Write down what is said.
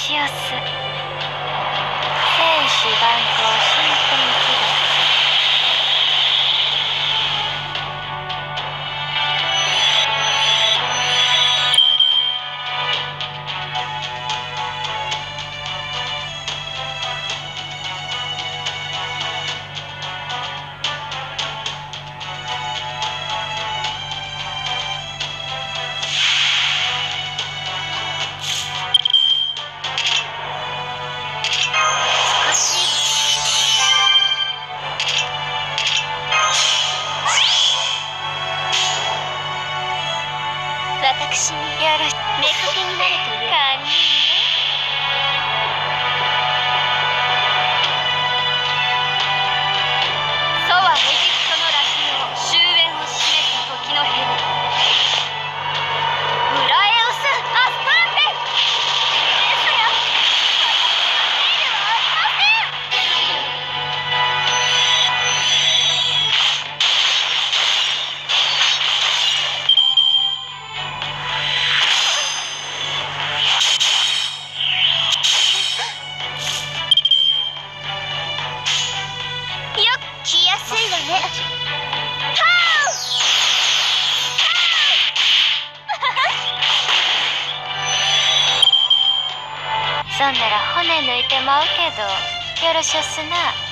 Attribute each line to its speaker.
Speaker 1: しおす。生死万行新天気だ。私によろし目かけになるという堪忍ね。祖はエジプトの羅種の終焉を示す時の蛇、ウラエオス・アスターテ。ですが来やすいわね。そんなら骨抜いてまうけどよろしおすな。